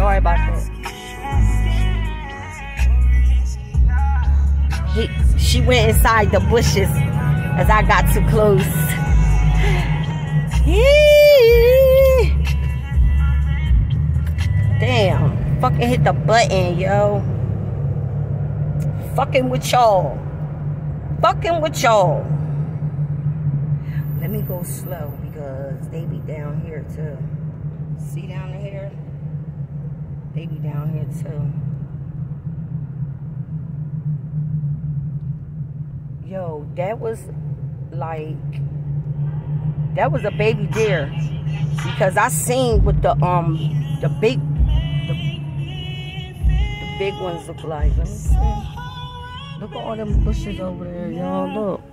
Sorry about that. She went inside the bushes as I got too close. Damn. Fucking hit the button, yo. Fucking with y'all. Fucking with y'all. Let me go slow because they be down here too. See down here? They be down here too. Yo, that was like, that was a baby deer, because I seen what the big ones look like. Let me see. Look at all them bushes over there, y'all. Look.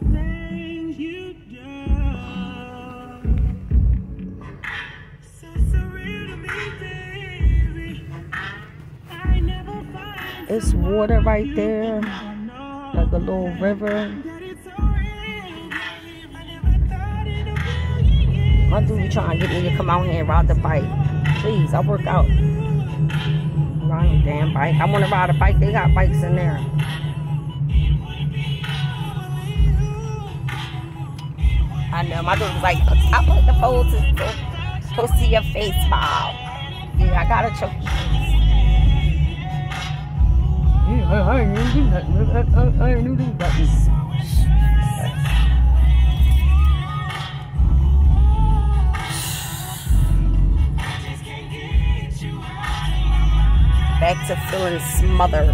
It's water right there, like a little river. My dude be trying to get me to come out here and ride the bike. Please, I work out. Ride a damn bike. I want to ride a bike. They got bikes in there. I know. My dude was like, I put the pole to see your face, Bob. Yeah, I gotta choke you. I ain't even do nothing. I ain't even do nothing. Back to feeling smothered.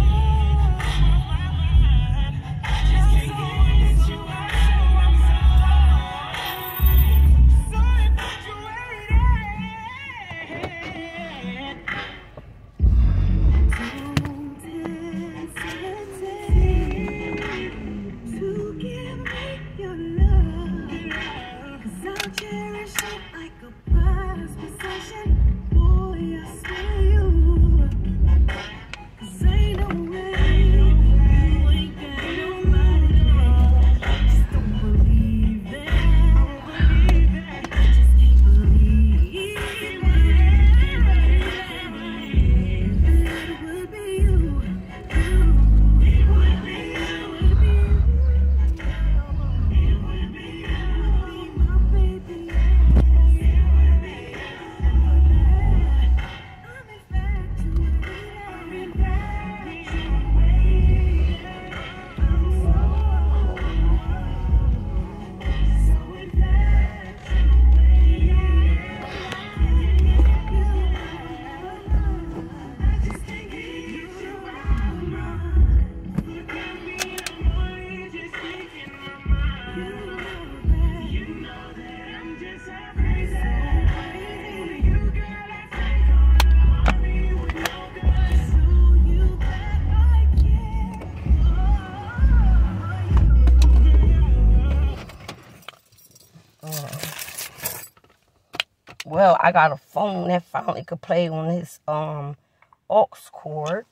Well, I got a phone that finally could play on this aux cord.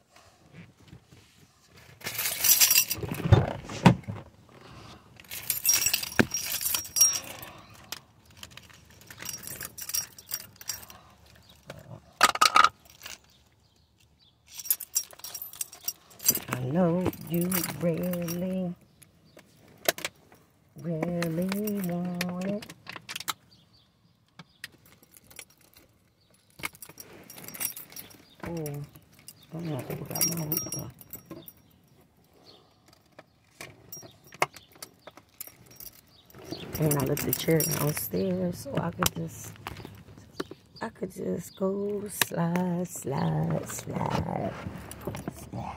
I know you really want it. Oh, I don't know if I got my hookah. And I left the chair downstairs so I could just go slide, slide, slide, slide.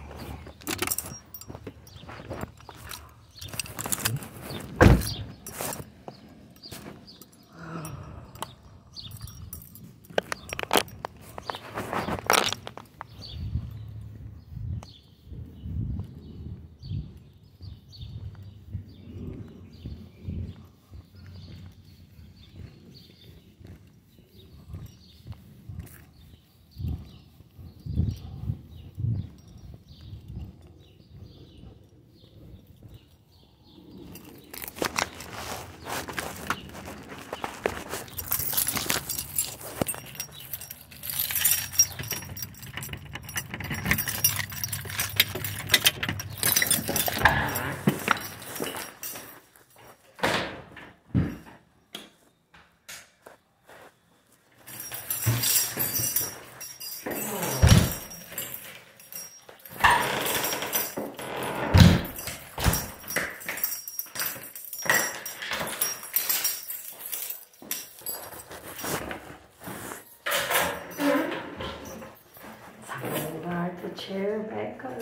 Ride the chair back up.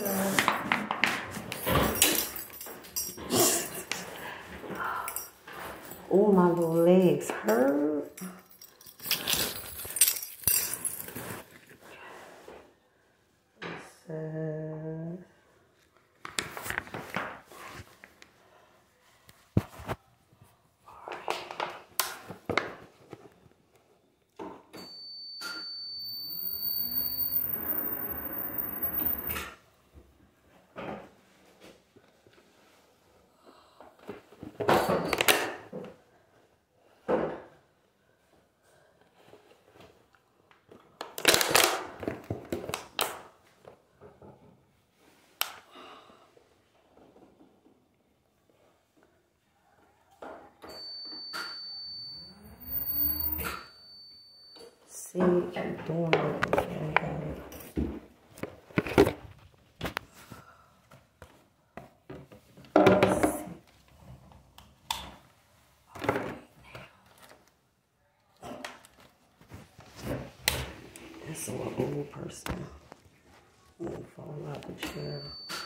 Oh, my little legs hurt. See, keep doing it. That's an old person. I'm gonna fall out the chair.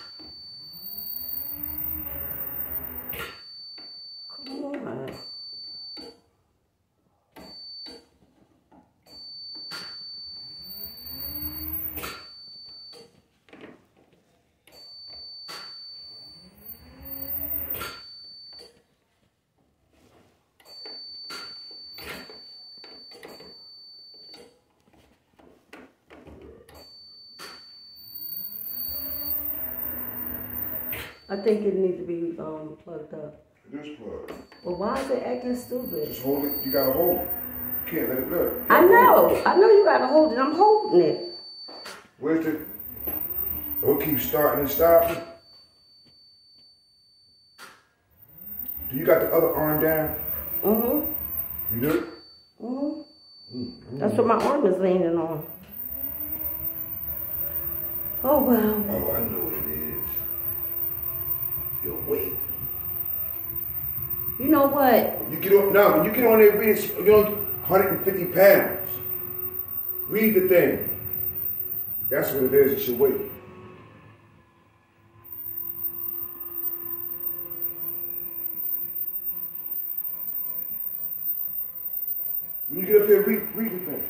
Come on. I think it needs to be plugged up. It is plugged. Well, why is it acting stupid? Just hold it. You gotta hold it. You can't let it look. I know you gotta hold it. I'm holding it. Where's the... It'll keep starting and stopping. Do you got the other arm down? Mm-hmm. You do? Mm-hmm. Mm-hmm. That's what my arm is leaning on. Oh, well. Oh, I know what it is. Your weight. You know what? You get on, no, when you get on there, you're on 150 pounds. Read the thing. That's what it is, it's your weight. When you get up there, read the thing.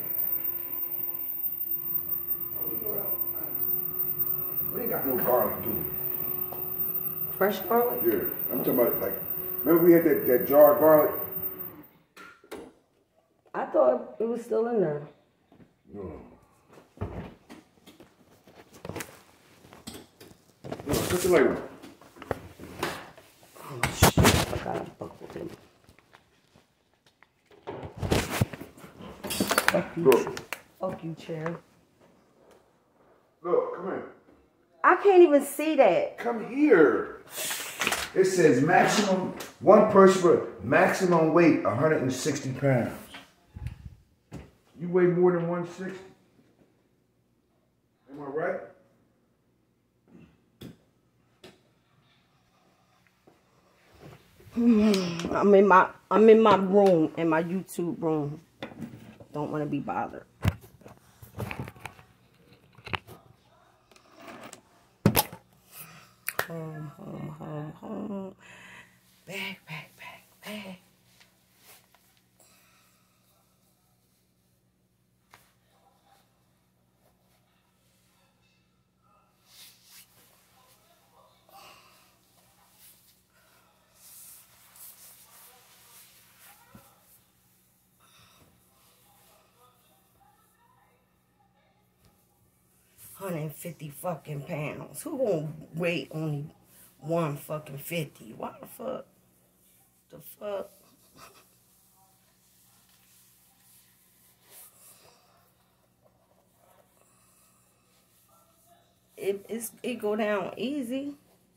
We ain't got no garlic, do we? Fresh garlic? Yeah, I'm talking about like, remember we had that jar of garlic? I thought it was still in there. No. No, just a label. Oh shit, I gotta buckle them. Fuck you. Look. Fuck you, chair. Look, come here. I can't even see that. Come here. It says maximum, one person for maximum weight, 160 pounds. You weigh more than 160? Am I right? I'm in my room, in my YouTube room. Don't want to be bothered. Home. Back. 150 fucking pounds. Who gonna weigh only 150? Why the fuck? The fuck? It go down easy.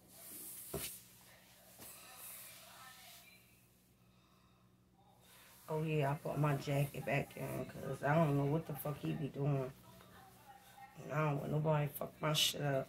Oh yeah, I put my jacket back in because I don't know what the fuck he be doing. And I don't want nobody to fuck my shit up.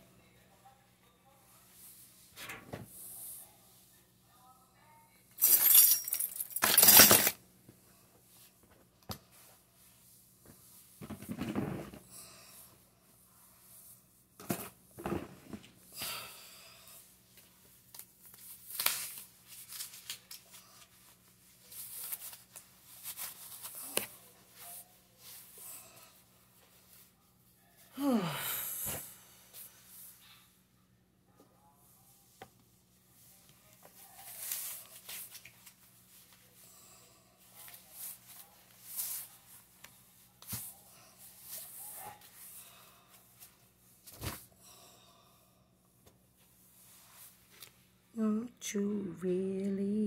what you really